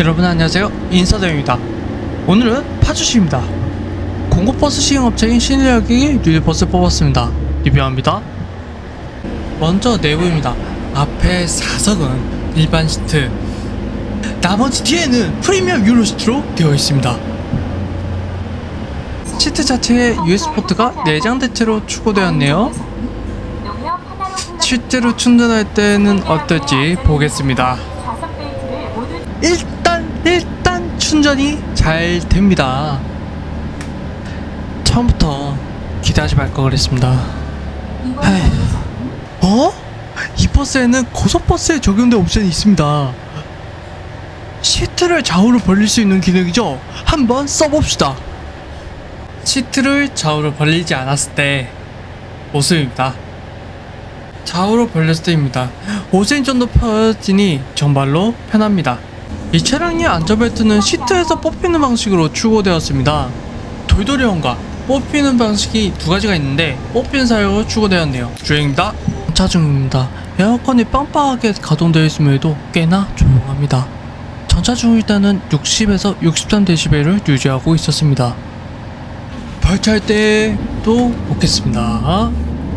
여러분 안녕하세요, 인사드립니다. 오늘은 파주시입니다. 공고버스 시행업체인 신일역이 뉴버스를 뽑았습니다. 리뷰합니다. 먼저 내부입니다. 앞에 4석은 일반 시트, 나머지 뒤에는 프리미엄 유로 시트로 되어 있습니다. 시트 자체에 USB 포트가 4장 대체로 추가되었네요. 실제로 충전할 때는 어떨지 보겠습니다. 일단 충전이 잘 됩니다. 처음부터 기대하지 말 걸 그랬습니다. 이 버스에는 고속버스에 적용된 옵션이 있습니다. 시트를 좌우로 벌릴 수 있는 기능이죠. 한번 써봅시다. 시트를 좌우로 벌리지 않았을 때 모습입니다. 좌우로 벌렸을 때입니다. 5cm 정도 펴지니 정말로 편합니다. 이 차량의 안전벨트는 시트에서 뽑히는 방식으로 추가되었습니다. 돌돌이형과 뽑히는 방식이 두 가지가 있는데 뽑히는 사용으로 추가되었네요. 주행입니다. 정차 중입니다. 에어컨이 빵빵하게 가동되어 있음에도 꽤나 조용합니다. 정차 중일 때는 60에서 63dB를 유지하고 있었습니다. 발차할 때도 보겠습니다.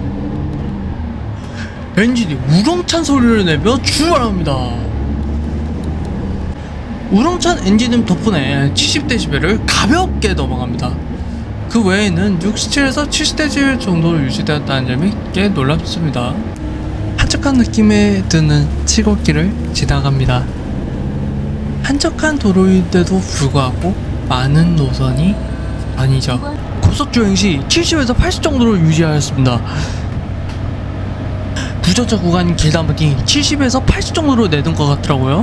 엔진이 우렁찬 소리를 내며 출발합니다. 우렁찬 엔진음 덕분에 70dB를 가볍게 넘어갑니다. 그 외에는 67에서 70dB 정도로 유지되었다는 점이 꽤 놀랍습니다. 한적한 느낌에 드는 시골길을 지나갑니다. 한적한 도로인데도 불구하고 많은 노선이 아니죠. 고속주행 시 70에서 80 정도로 유지하였습니다. 부정차 구간인 길다 보니 70에서 80 정도로 내는 것 같더라고요.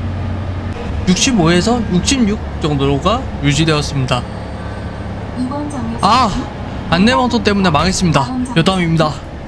65에서 66 정도가 유지되었습니다. 안내방송 때문에 망했습니다. 여담입니다.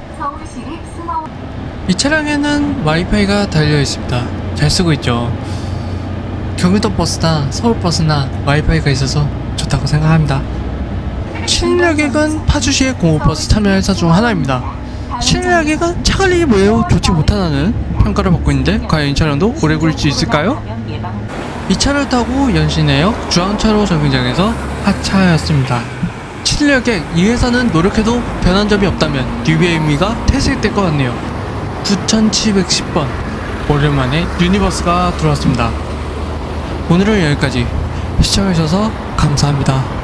이 차량에는 와이파이가 달려있습니다. 잘 쓰고 있죠. 경기도 버스나 서울 버스나 와이파이가 있어서 좋다고 생각합니다. 신일역은 파주시의 공업버스 참여 회사 중 하나입니다. 신일역은 차 관리가 매우 좋지 못하다는 평가를 받고 있는데 과연 이 차량도 오래 굴릴 수 있을까요? 이 차를 타고 연신내역 중앙차로 정류장에서 하차하였습니다. 신일역에 이 회사는 노력해도 변한 점이 없다면 뉴비의 의미가 퇴색될 것 같네요. 9710번 오랜만에 유니버스가 들어왔습니다. 오늘은 여기까지 시청해주셔서 감사합니다.